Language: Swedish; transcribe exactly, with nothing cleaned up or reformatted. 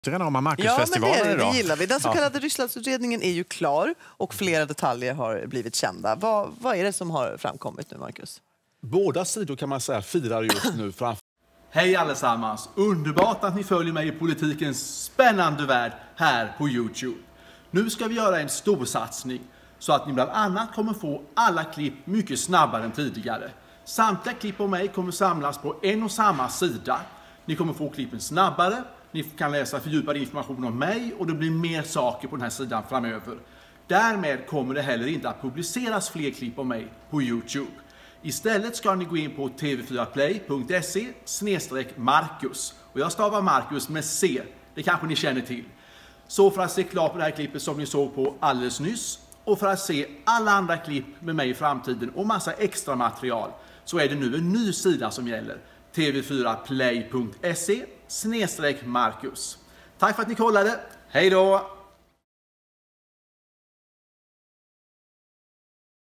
Om Marcusfestivalen ja, men det, idag. det gillar vi. Den så Ja. kallade Rysslandsutredningen är ju klar och flera detaljer har blivit kända. Vad, vad är det som har framkommit nu, Marcus? Båda sidor kan man säga firar just nu framför. Hej allesammans! Underbart att ni följer mig i politikens spännande värld här på YouTube. Nu ska vi göra en stor satsning så att ni bland annat kommer få alla klipp mycket snabbare än tidigare. Samtliga klipp på mig kommer samlas på en och samma sida. Ni kommer få klippen snabbare, ni kan läsa fördjupad information om mig och det blir mer saker på den här sidan framöver. Därmed kommer det heller inte att publiceras fler klipp om mig på YouTube. Istället ska ni gå in på t v fyra play punkt se snedstreck Marcus. Och jag stavar Marcus med C, det kanske ni känner till. Så för att se klart på det här klippet som ni såg på alldeles nyss och för att se alla andra klipp med mig i framtiden och massa extra material så är det nu en ny sida som gäller. t v fyra play punkt se snedstreck Marcus. Tack för att ni kollade, hej då!